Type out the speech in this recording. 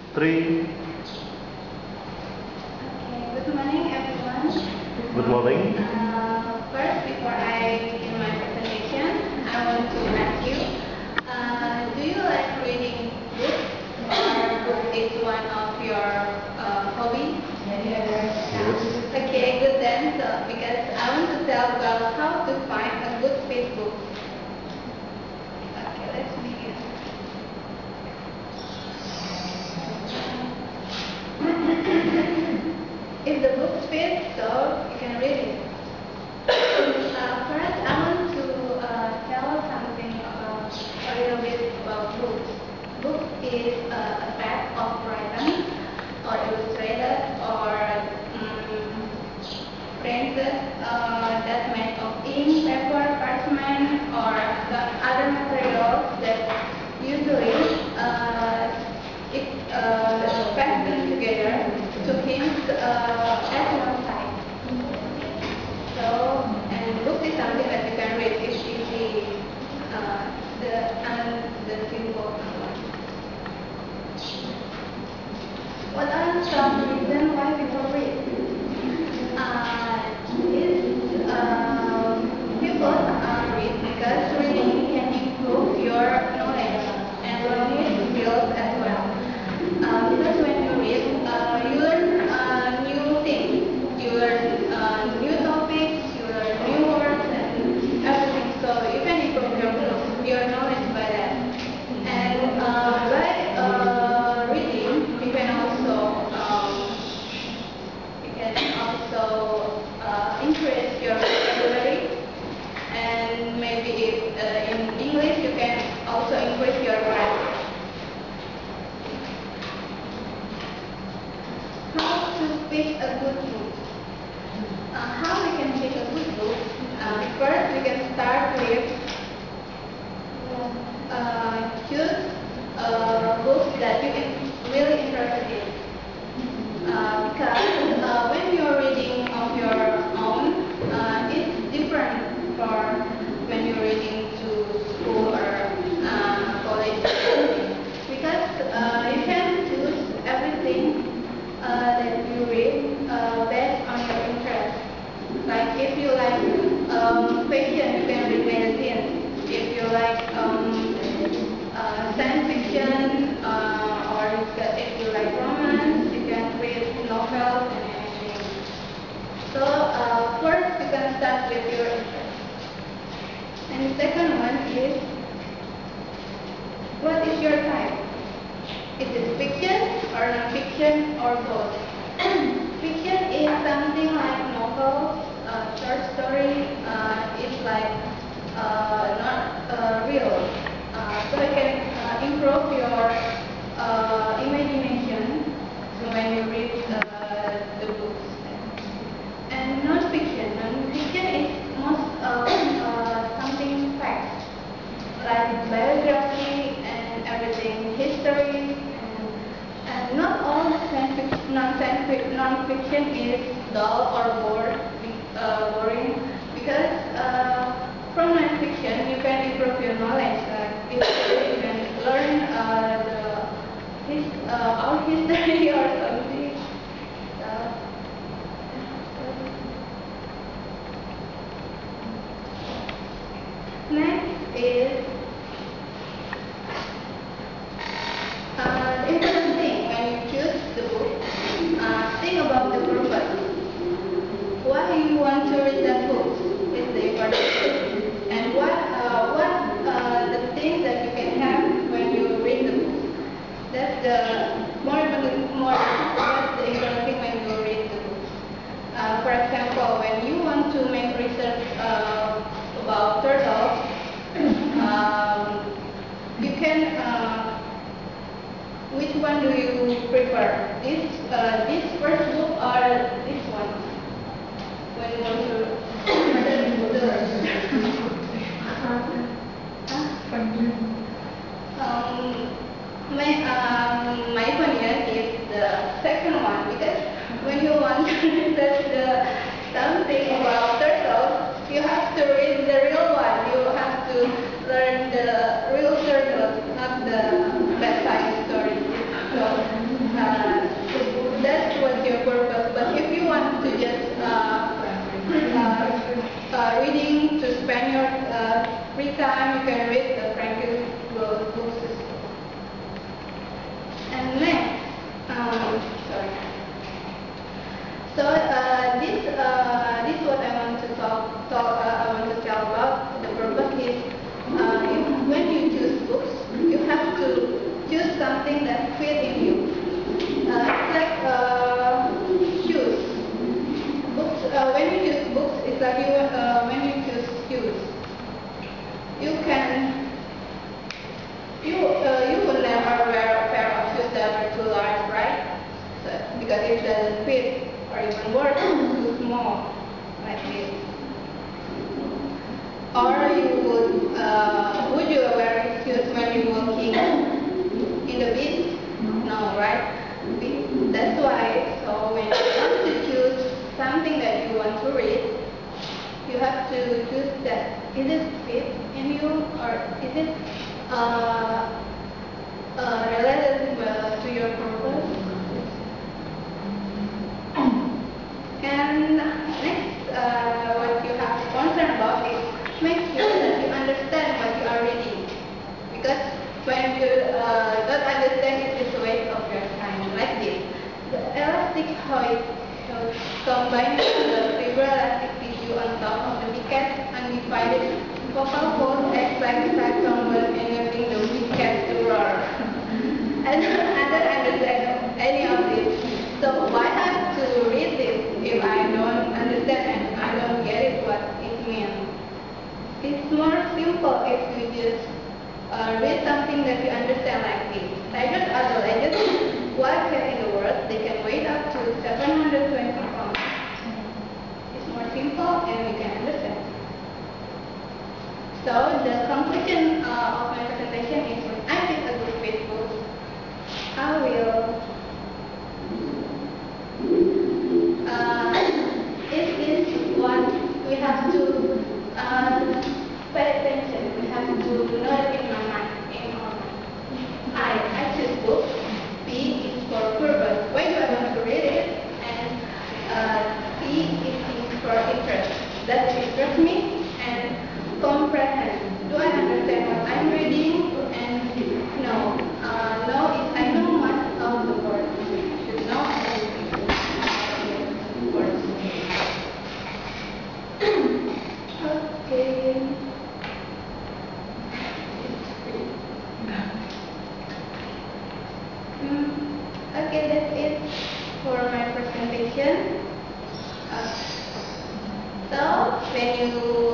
Three. Okay, good morning everyone. Good morning. First, before I begin my presentation, I want to ask you, do you like reading books or book is one of your hobbies? Yes. Okay, good then. So, because I want to tell about how to find a good Facebook. Okay, let's begin. If the book fits, so you can read it. First, I want to tell something about a little bit about books. Book is a type of writing or illustrated or printed that made of ink, paper, parchment, or the other materials that usually fastened together to hinge at one side. So, and book is something that you can read. It's easy, the simple one. What are some reasons why people read? People read because reading can improve your knowledge and learning skills as well. Because when you read, you learn new things, you learn new topics, you learn new words and everything. So you can improve your knowledge by that. And by reading, you can also increase your vocabulary. And maybe if in English, you can also increase your grammar. How to pick a good book? How we can pick a good book? First, we can start with choose books that you are really interested in. Because when you're reading of your own, it's different for when you're reading to school or college. Because you can choose everything that you read based on your interest. Like if you like fiction, you can read magazines. If you like science fiction, or if you like romance, you can read novels and anything. So first, you can start with your interest. And the second one is, what is your type? Is it fiction or non-fiction or both? Fiction is something like novels, short story. It's like not real. So you can improve your imagination when you read the books. And non-fiction. Non-fiction is most something fact, like biography and everything, history, and not all non-fiction is dull or boring, because from non-fiction you can improve your knowledge. Like you can learn our history or something. Next is the important thing when you choose the book. Think about the purpose. Why you want to read that book is the important thing. And what the things that you can have when you read the book. That's the what's the important thing when you read the book. For example, when you want to make research about turtles, you can. Which one do you prefer? This first book or this one? When you want to my opinion is the second one, because when you want to research something about turtles, you have to read the real one. You have to learn the real turtles, not the bedtime story. So want to just reading to spend your free time, you can read the Franklin books. And next, sorry. So this what I want to I want to tell about. The purpose is when you choose books, you have to choose something that fits in you. It's like shoes. Books. When you choose books, it's like when you choose shoes. You will never wear a pair of shoes that are too large, right? So, because it doesn't fit, or even worse, too small, like this. Or you would you wear shoes when you're walking in the beach? No, right? That's why. So when you want to choose something that you want to read, you have to choose that. Is it fit in you, or is it related to your purpose? And next, what you have to concern about is make sure that you understand what you are reading. Because when you don't understand, it is a waste of your time. Like this, the elastic hoist combines the fibroelastic tissue on top of the wicket undivided vocal cord acts like a fat trombone, enabling the wicket to roar. I don't understand any of this. So why have to read this if I don't understand and I don't get it what it means? It's more simple if you just read something that you understand like this. Tigers are the largest wild cat in the world. They can weigh up to 720 pounds. It's more simple and you can understand. So the conclusion of my presentation is when I pick a good fit book, I will it is what we have to pay attention. We have to know it in our mind. I choose book. P is for purpose. Why do I want to read it? And T is for interest. Does it interest me? And comprehend. Do I understand what I'm reading? And no. No is I know much of the word. I should know everything about the words. Okay. Okay, that's it for my presentation. So when you